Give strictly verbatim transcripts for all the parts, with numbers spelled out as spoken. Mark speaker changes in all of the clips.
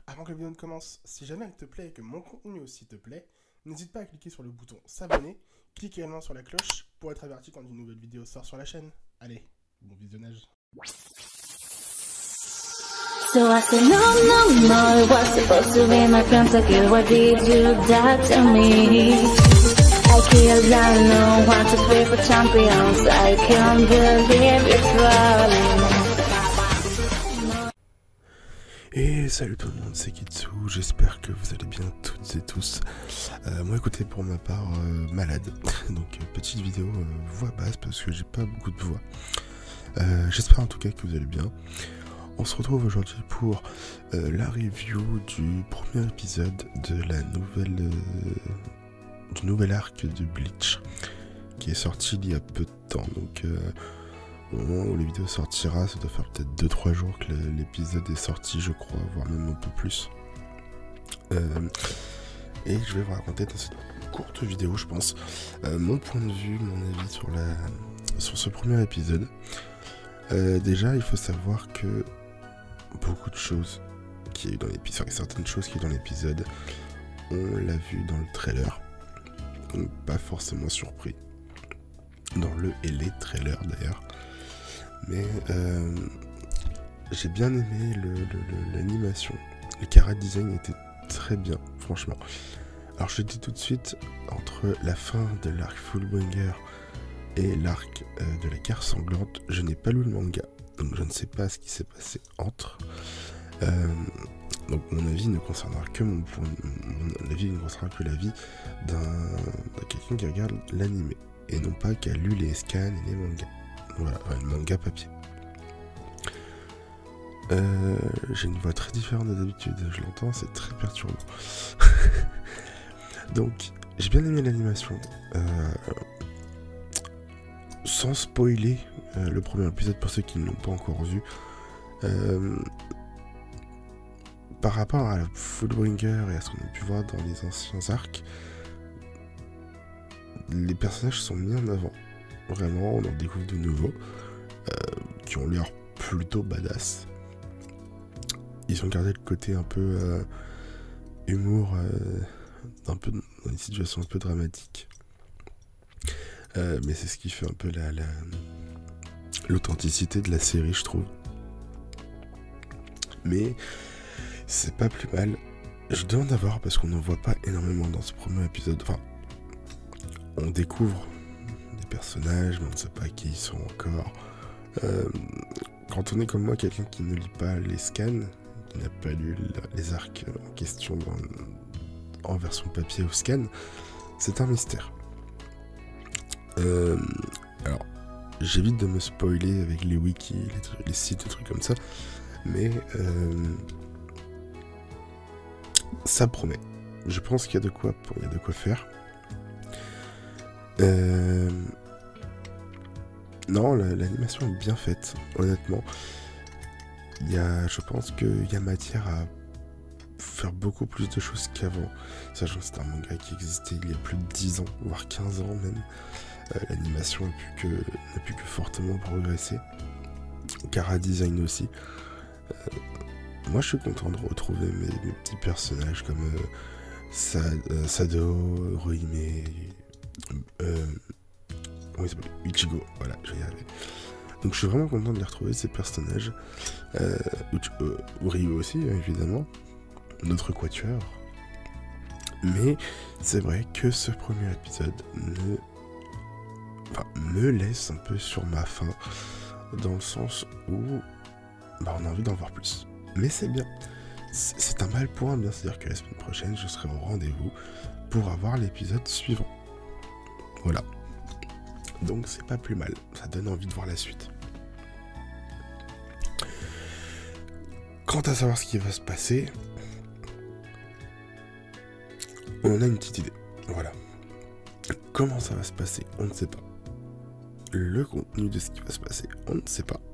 Speaker 1: Avant que la vidéo ne commence, si jamais elle te plaît et que mon contenu aussi te plaît, n'hésite pas à cliquer sur le bouton s'abonner, clique également sur la cloche pour être averti quand une nouvelle vidéo sort sur la chaîne. Allez, bon visionnage.
Speaker 2: So I said, no, no, no, it was supposed to be my pentakill. Why did you that to me? I killed, I know, want to play for champions. I can't believe it's rolling.
Speaker 1: Et salut tout le monde, c'est Kitsu, j'espère que vous allez bien toutes et tous. Euh, moi écoutez, pour ma part, euh, malade, donc euh, petite vidéo euh, voix basse parce que j'ai pas beaucoup de voix. Euh, j'espère en tout cas que vous allez bien. On se retrouve aujourd'hui pour euh, la review du premier épisode de la nouvelle, euh, du nouvel arc de Bleach, qui est sorti il y a peu de temps, donc... Euh, Au moment où la vidéo sortira, ça doit faire peut-être deux trois jours que l'épisode est sorti, je crois, voire même un peu plus. Euh, et je vais vous raconter dans cette courte vidéo, je pense, euh, mon point de vue, mon avis sur, la, sur ce premier épisode. Euh, déjà, il faut savoir que beaucoup de choses qui est dans l'épisode, certaines choses qui est dans l'épisode, on l'a vu dans le trailer. Donc pas forcément surpris. Dans le et les trailers d'ailleurs. Mais euh, j'ai bien aimé l'animation. Le, le, le chara design était très bien, franchement. Alors je dis tout de suite, entre la fin de l'arc Fullbringer et l'arc euh, de la guerre sanglante, je n'ai pas lu le manga. Donc je ne sais pas ce qui s'est passé entre. Euh, donc mon avis ne concernera que mon point. Mon avis ne concernera que l'avis d'un quelqu'un qui regarde l'animé. Et non pas qui a lu les scans et les mangas. Voilà, ouais, le manga papier. Euh, J'ai une voix très différente de d'habitude, je l'entends, c'est très perturbant. Donc, j'ai bien aimé l'animation. Euh, sans spoiler euh, le premier épisode pour ceux qui ne l'ont pas encore vu. Euh, par rapport à Fullbringer et à ce qu'on a pu voir dans les anciens arcs, les personnages sont mis en avant. Vraiment, on en découvre de nouveaux, euh, qui ont l'air plutôt badass. Ils ont gardé le côté un peu euh, humour, euh, un peu dans des situations un peu dramatiques. Euh, mais c'est ce qui fait un peu la, la, l'authenticité de la série, je trouve. Mais c'est pas plus mal. Je demande à voir parce qu'on n'en voit pas énormément dans ce premier épisode. Enfin, on découvre personnages, mais on ne sait pas qui ils sont encore. Euh, quand on est comme moi, quelqu'un qui ne lit pas les scans, qui n'a pas lu les arcs en question dans, en version papier ou scan, c'est un mystère. Euh, alors, j'évite de me spoiler avec les wikis, les, les sites, des trucs comme ça, mais euh, ça promet. Je pense qu'il y a de quoi, il y a de quoi faire. Euh... Non, l'animation est bien faite, honnêtement. Il y a, je pense qu'il y a matière à faire beaucoup plus de choses qu'avant. Sachant que c'est un manga qui existait il y a plus de dix ans, voire quinze ans même. Euh, l'animation n'a pu, que, pu que fortement progresser. Chara design aussi. Euh, moi je suis content de retrouver mes, mes petits personnages comme euh, Sad, euh, Sado, Rohime... Euh, oui, Ichigo, voilà, je vais y arriver. Donc je suis vraiment content de les retrouver, ces personnages. Euh, euh, Ryu aussi, évidemment. Notre quatuor. Mais c'est vrai que ce premier épisode ne... enfin, me laisse un peu sur ma faim. Dans le sens où bah, on a envie d'en voir plus. Mais c'est bien. C'est un mal pour un bien. C'est-à-dire que la semaine prochaine, je serai au rendez-vous pour avoir l'épisode suivant. Voilà. Donc c'est pas plus mal. Ça donne envie de voir la suite. Quant à savoir ce qui va se passer, on a une petite idée. Voilà. Comment ça va se passer, on ne sait pas. Le contenu de ce qui va se passer, on ne sait pas.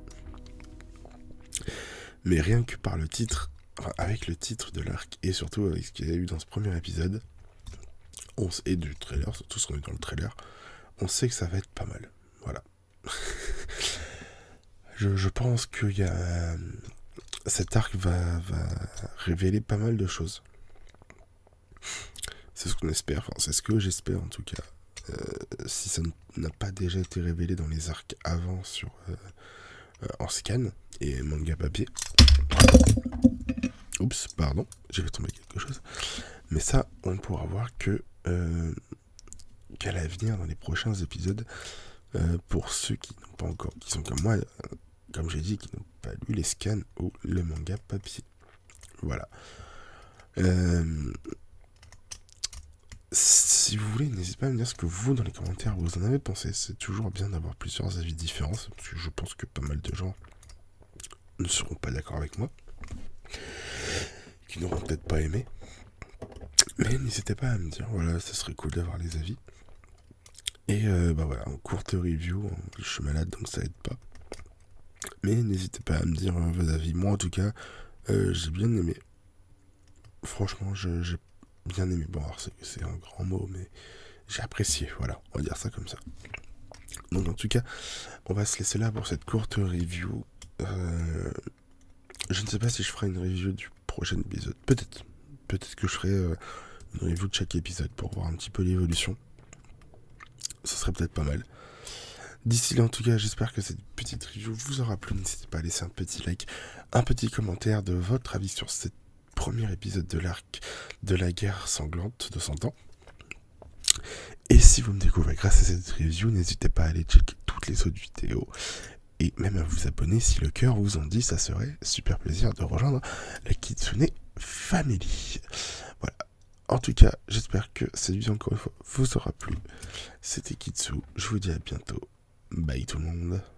Speaker 1: Mais rien que par le titre, enfin avec le titre de l'arc et surtout avec ce qu'il y a eu dans ce premier épisode, on s- et du trailer, surtout ce qu'on est dans le trailer, on sait que ça va être pas mal. Voilà. je, je pense qu'il y a cet arc va, va révéler pas mal de choses. C'est ce qu'on espère, enfin c'est ce que j'espère en tout cas. Euh, si ça n'a pas déjà été révélé dans les arcs avant sur euh, euh, en scan et manga papier. Oups, pardon, j'ai fait tomber quelque chose. Mais ça, on pourra voir que euh, qu'à l'avenir, dans les prochains épisodes, euh, pour ceux qui n'ont pas encore, qui sont comme moi, euh, comme j'ai dit, qui n'ont pas lu les scans ou le manga papier. Voilà. Euh, si vous voulez, n'hésitez pas à me dire ce que vous, dans les commentaires, vous en avez pensé. C'est toujours bien d'avoir plusieurs avis différents, parce que je pense que pas mal de gens ne seront pas d'accord avec moi, qui n'auront peut-être pas aimé. Mais n'hésitez pas à me dire, voilà, ça serait cool d'avoir les avis. Et euh, bah voilà, en courte review, je suis malade donc ça aide pas. Mais n'hésitez pas à me dire euh, vos avis. Moi en tout cas, euh, j'ai bien aimé. Franchement, j'ai bien aimé. Bon, alors c'est un grand mot, mais j'ai apprécié. Voilà, on va dire ça comme ça. Donc en tout cas, on va se laisser là pour cette courte review. Euh, je ne sais pas si je ferai une review du prochain épisode. Peut-être. Peut-être que je ferai euh, une review de chaque épisode pour voir un petit peu l'évolution. Ce serait peut-être pas mal. D'ici là, en tout cas, j'espère que cette petite review vous aura plu. N'hésitez pas à laisser un petit like, un petit commentaire de votre avis sur ce premier épisode de l'arc de la guerre sanglante de cent ans. Et si vous me découvrez grâce à cette review, n'hésitez pas à aller checker toutes les autres vidéos. Et même à vous abonner si le cœur vous en dit, ça serait super plaisir de rejoindre la Kitsune Family. Voilà. En tout cas, j'espère que cette vidéo, encore une fois, vous aura plu. C'était Kitsu. Je vous dis à bientôt. Bye tout le monde.